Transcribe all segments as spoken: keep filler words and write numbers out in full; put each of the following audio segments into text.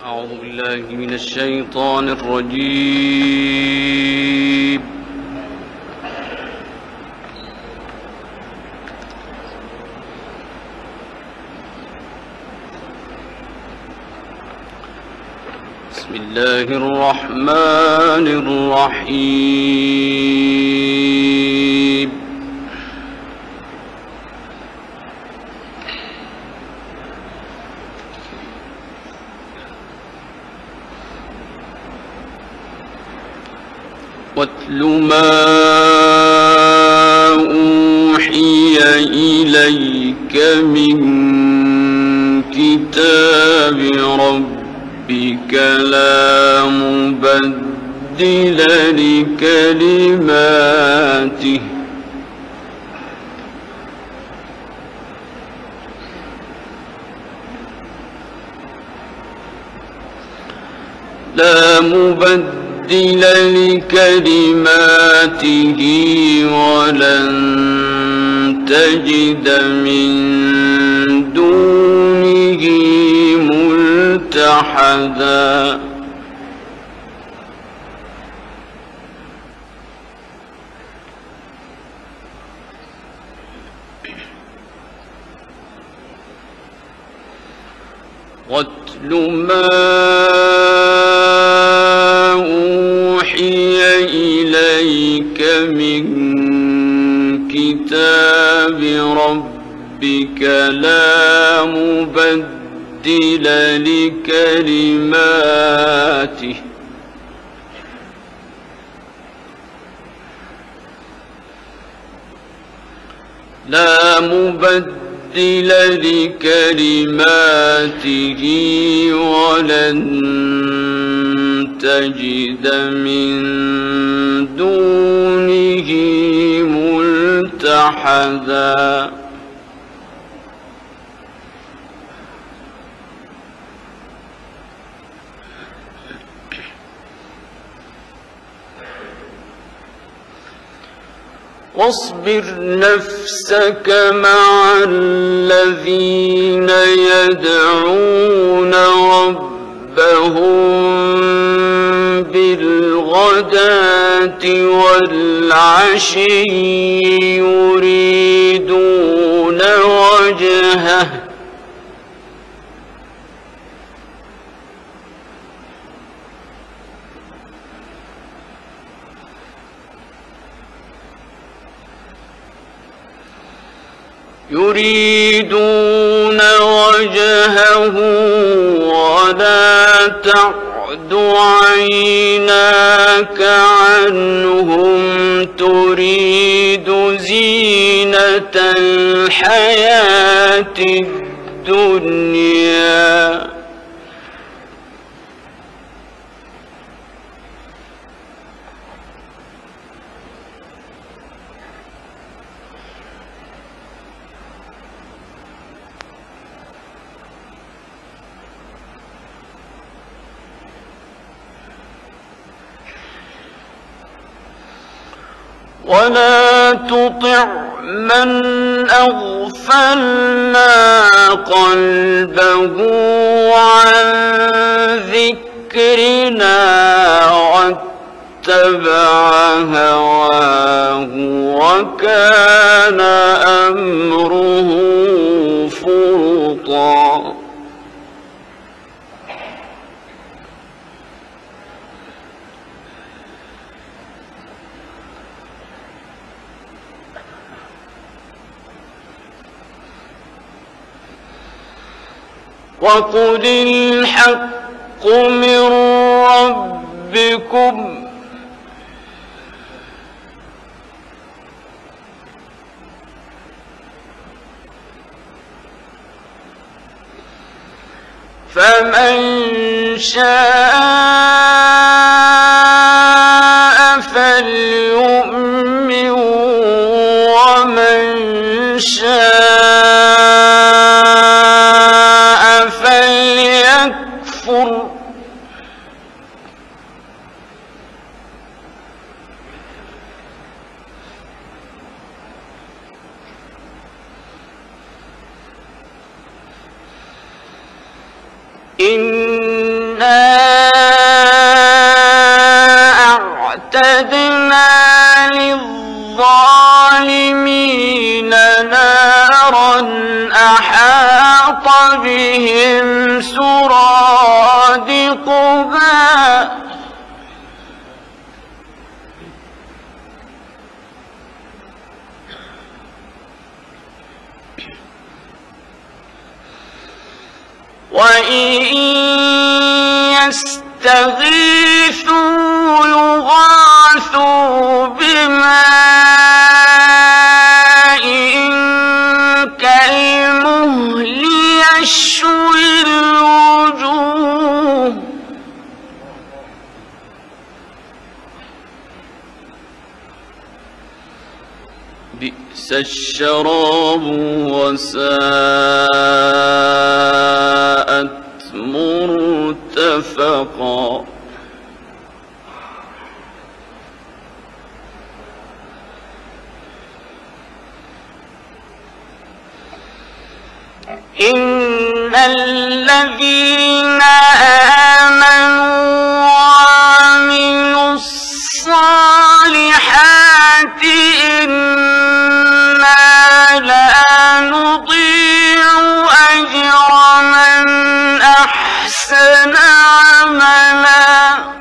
أعوذ بالله من الشيطان الرجيم. بسم الله الرحمن الرحيم. واتل ما أوحي إليك من كتاب ربك لا مبدل لكلماته لا مبدل لكلماته ولن تجد من دونه ملتحدا. واتل ما أوحي إليك من كتاب ربك لا مبدل لكلماته لا مبدل لكلماته ولن تجد من دونه ملتحدا. واصبر نفسك مع الذين يدعون ربهم بالغداة والعشي يريدون وجهه يريدون وجهه ولا تعد عيناك عنهم تريد زينة الحياة الدنيا ولا تطع من أغفلنا قلبه عن ذكرنا واتبع هواه وكان أمره فرطا. وقل الحق من ربكم فمن شاء فليؤمن ومن شاء فليكفر. إنا أعتدنا للظالمين نارا أحاط بهم سرادقها وإن يستغيثوا يغاثوا بماء كالمهل يشوي الوجوه بئس الشراب وساءت مرتفقا إن الذين آمنوا وعملوا الصالحات إنا لا نضيع أجر من أحسن عملا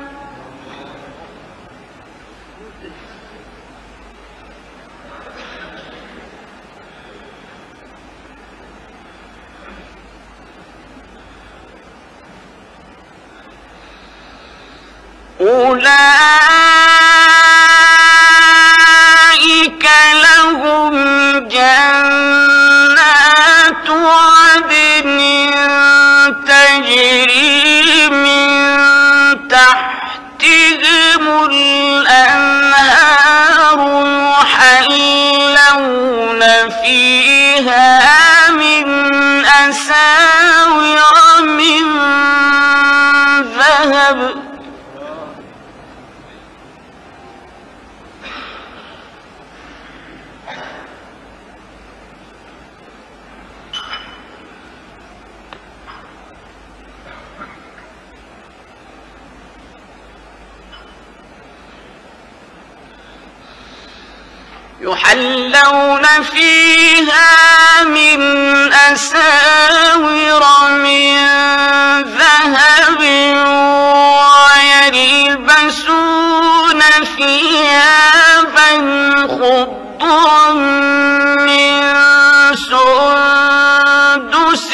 أولئك لهم جنات عدن تجري من تحتهم الأنهار يحلون فيها من أساور من ذهب يحلون فيها من أساور من ذهب ويلبسون ثيابا خضرا من سندس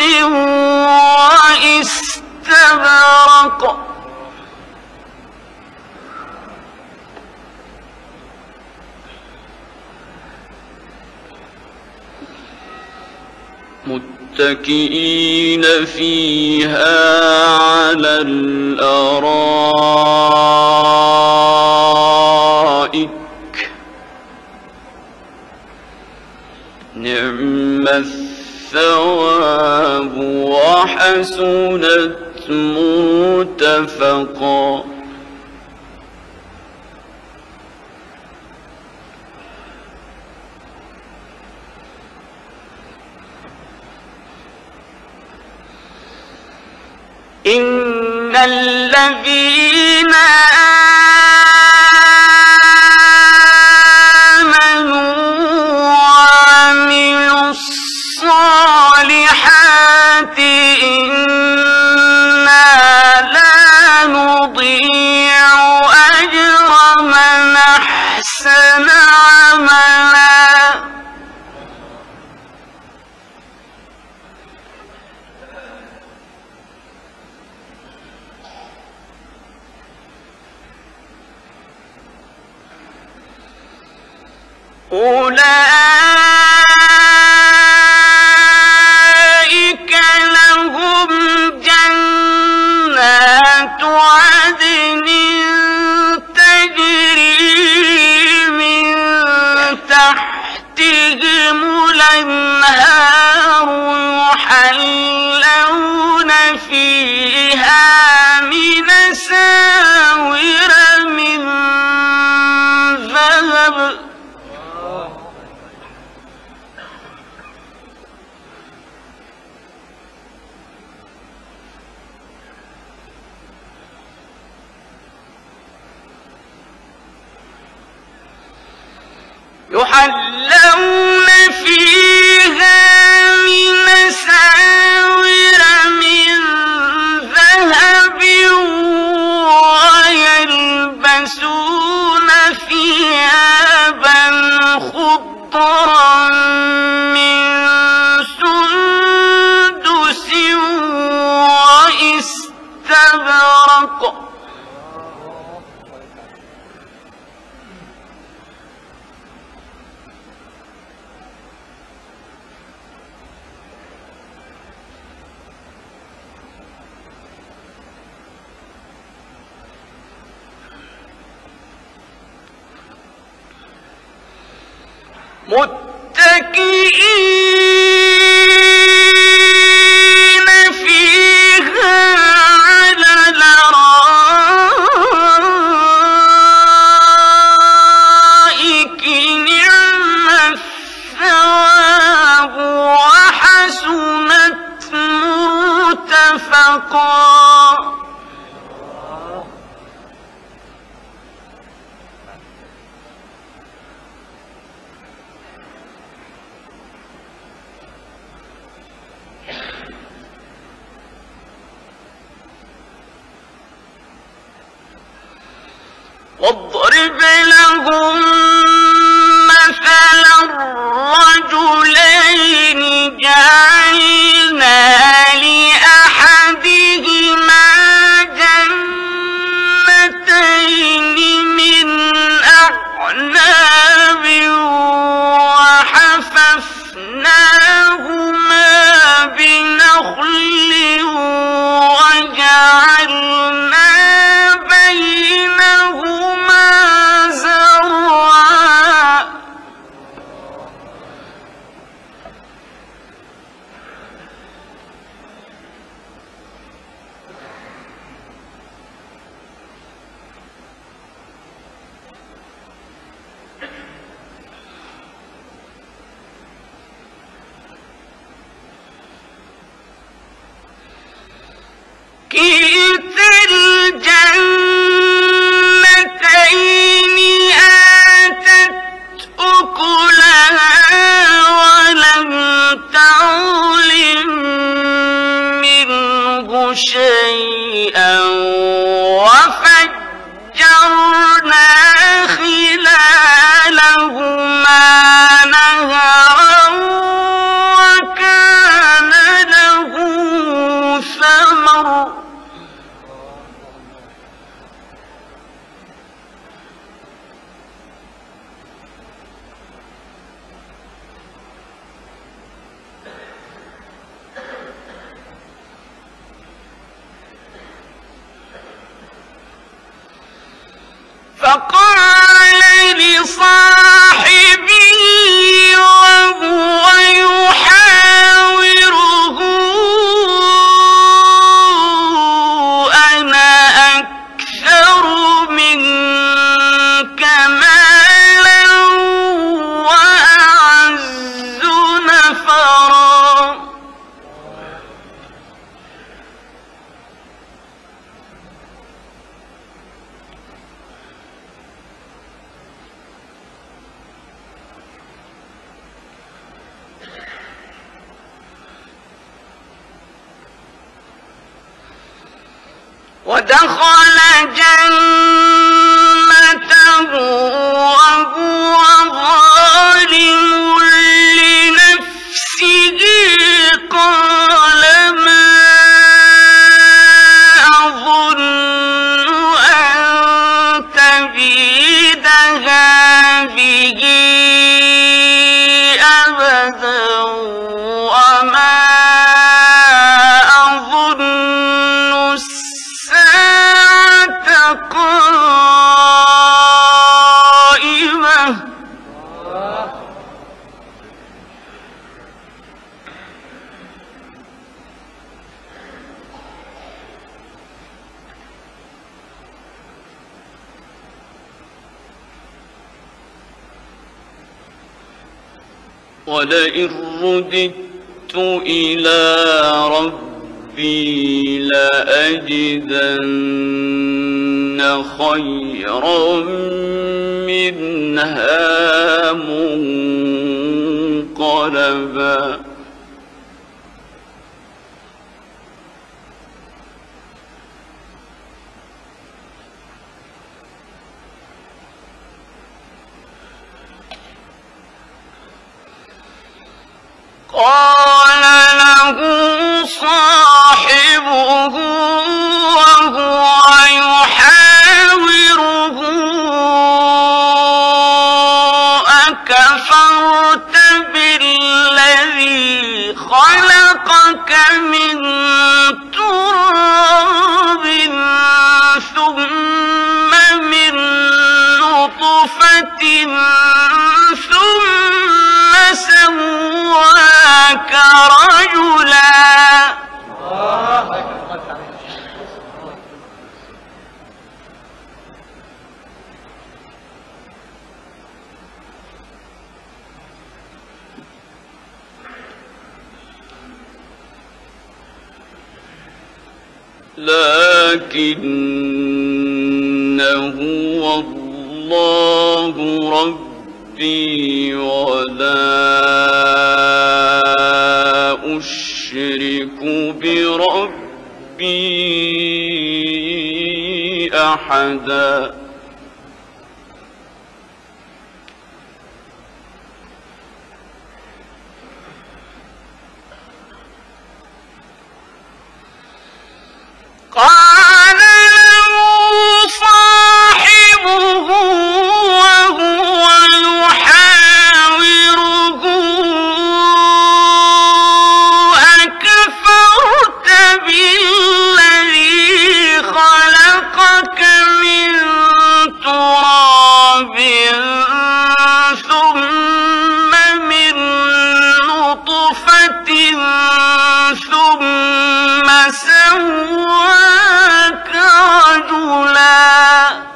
واستبرق متكئين فيها على الأرائك نعم الثواب وحسنت مرتفقا إن الذين آمنوا وعملوا الصالحات إنا لا نضيع أجر من أحسن عملا أولئك لهم جنات عدن تجري من تحتهم الأنهار يحلون فيها من أساور من ذهب يحلون فيها من أساور من ذهب ويلبسون ثيابا خضرا من سندس واستبرق متكئين فيها على الأرائك نعم الثواب وحسنت مرتفقا. واضرب لهم مثلا الرجلين جعلنا لأحدهما جنتين من أعناب وحففناهما بنخل وجعلنا بينهما زرعا. كلتا الجنتين آتت أكلها ولم تعلم منه شيئا وفجرنا خلالهما نهرا وكان له ثمر. فقال لصاحبه وهو يحاوره أنا أكثر منك مالا وأعز نفرا. ودخل جنته وهو ظالم لنفسه قال ما أظن أن تبيد هذه أبدا وما قائمة. ولئن رددت إلى ربي ربي لأجدن خيرا منها منقلبا قال له صاحبه وهو يحاوره أكفرت بالذي خلقك من تراب ثم من نطفة ثم سواك رجلا لكنه الله ربي ولا أشرك بربي أحدا قال له صاحبه وهو يحاوره أكفرت بالذي خلقك من تراب ثم من نطفة ثم سواك رجلا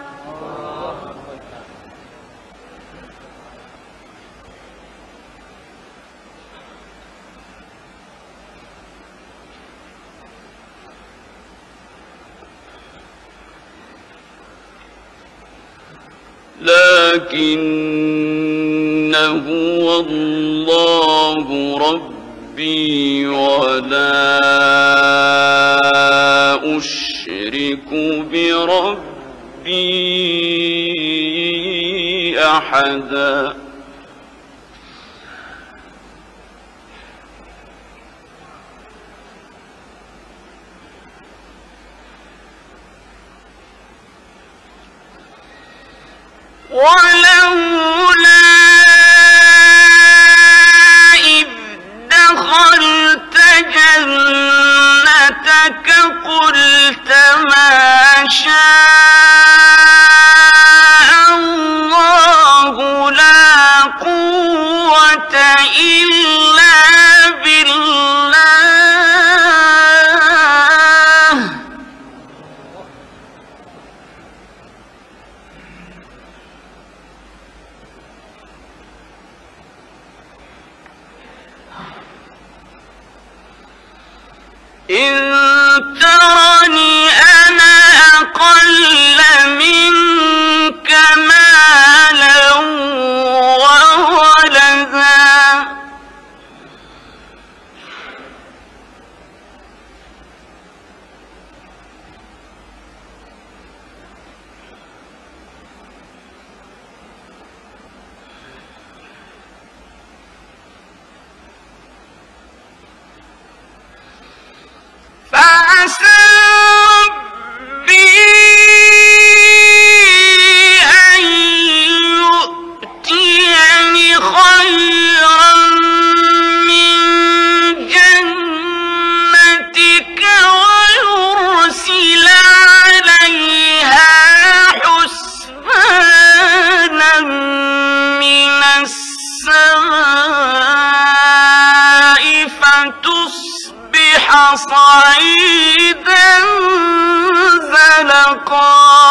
لكنه الله ربي ولا أشرك بربي أحدا ولولا إذ دخلت جنتك قلت ما شاء الله لا قوة إلا بالله إن ترني أنا أقل منك مالا وولدا فعسى ربي أن يؤتيني خيرا من جنتك ويرسل عليها حسبانا من السماء فتصبح صعيدا زلقا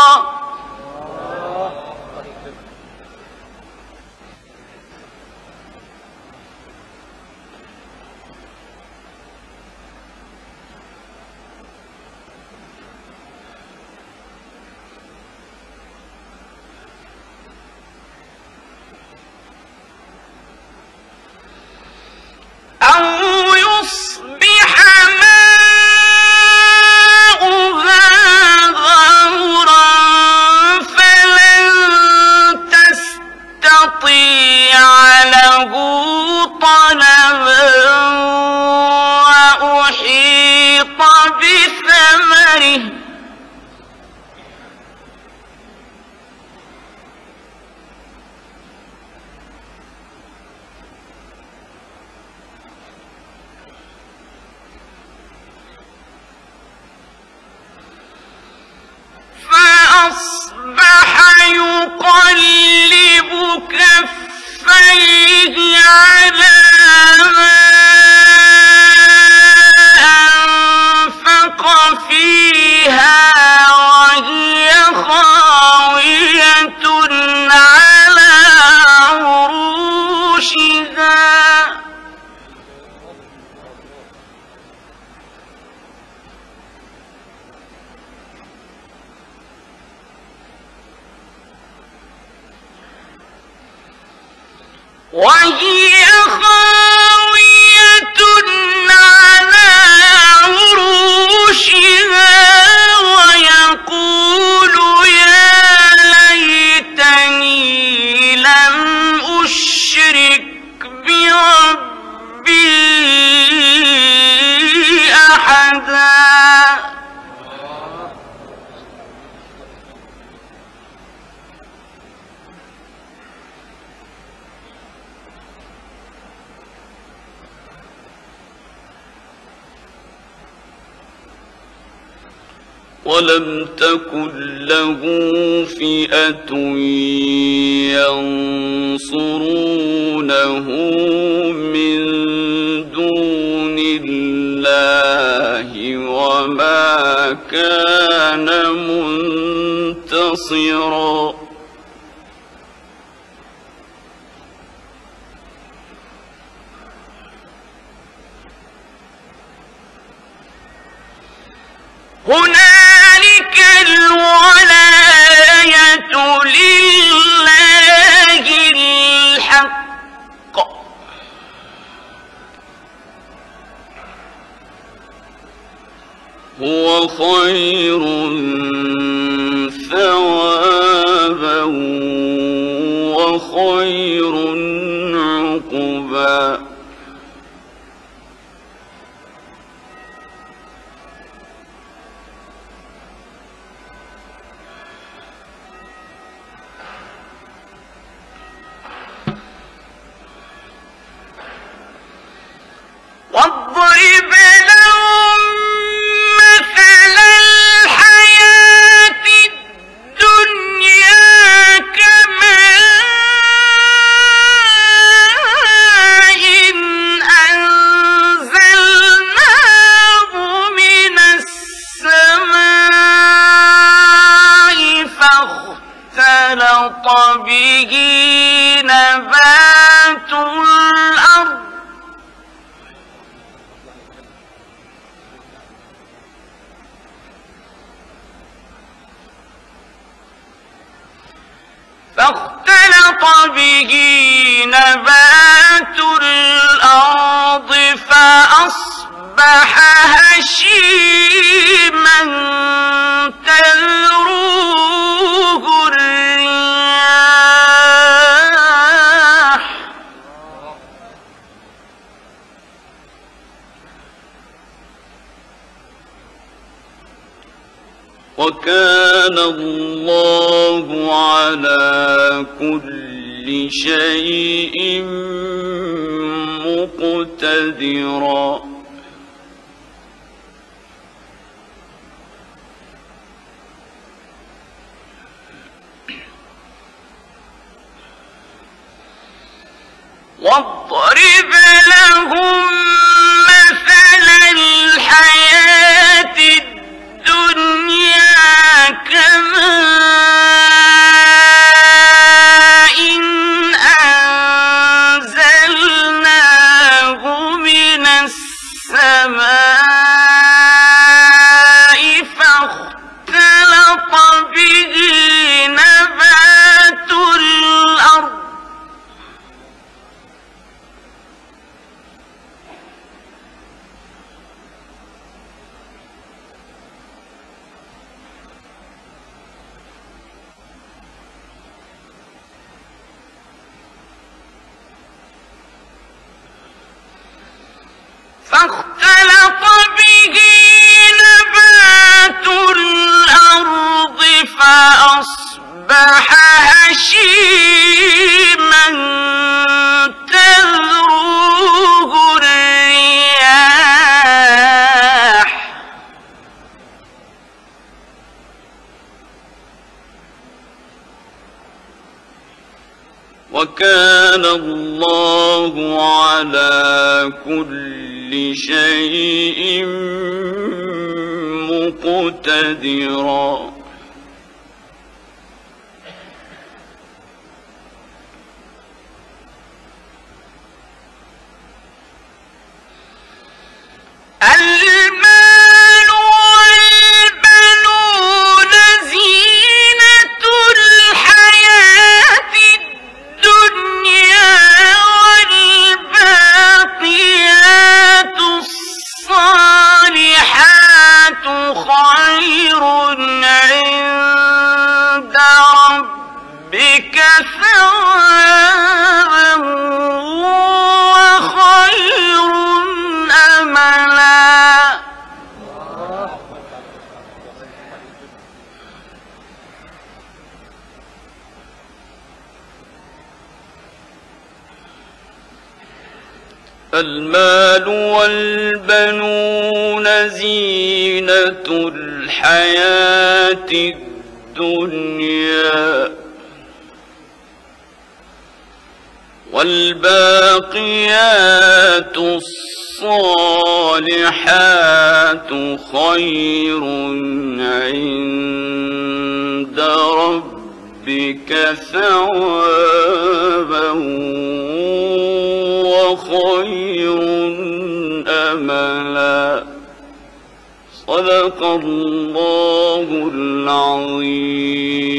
وهي خاوية على عروشها ويقول يا ليتني لم أشرك بربي أحدا. ولم تكن له فئة ينصرونه من دون الله وما كان منتصرا. هنالك الولاية لله الحق هو خير ثوابا وخير عقبا. واضرب لهم مثل الحياة الدنيا كماء أنزلناه من السماء فاختلط به نبات الأرض فاختلط به نبات الأرض فأصبح هشيما تذروه الرياح وكان الله على كل شيء مقتدرا. واضرب لهم مثل الحياة الدنيا كماء أنزلناه من السماء فاختلط به نبات الأرض فاختلط به نبات الأرض فأصبح هشيما تذروه الرياح وكان الله على كل شيء مقتدرا. المال والبنون زينة الحياة الدنيا المال والبنون زينة الحياة الدنيا والباقيات الصالحات خير عند ربك ثوابا وخير أملا. صدق الله العظيم.